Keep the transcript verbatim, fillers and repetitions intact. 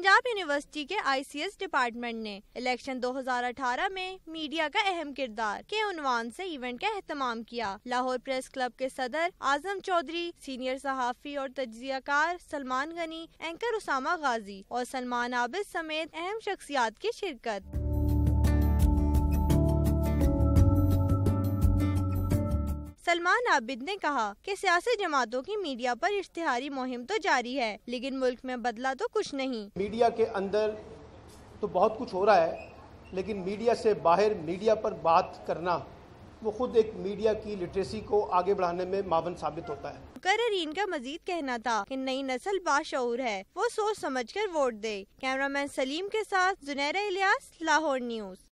Punjab university के I C S department ने election दो हज़ार अठारह में मीडिया का अहम किरदार के उन्वान से इवेंट का एहतमाम किया। लाहौर प्रेस क्लब के सदर आजम चौधरी, सीनियर सहाफी और तज्जियाकार सलमान गनी, एंकर उसामा गाजी और सलमान आबिद समेत अहम शख्सियात की शिरकत। सलमान आबिद ने कहा कि सियासी जमातों की मीडिया पर इश्तिहारी मुहिम तो जारी है, लेकिन मुल्क में बदला तो कुछ नहीं। मीडिया के अंदर तो बहुत कुछ हो रहा है, लेकिन मीडिया से बाहर मीडिया पर बात करना वो खुद एक मीडिया की लिटरेसी को आगे बढ़ाने में मावन साबित होता है। मुकर्रीन का मजीद कहना था कि नई नस्ल बाशऊर है, वो सोच समझकर वोट दे। कैमरामैन सलीम के साथ जुनैरा इलियास, लाहौर न्यूज़।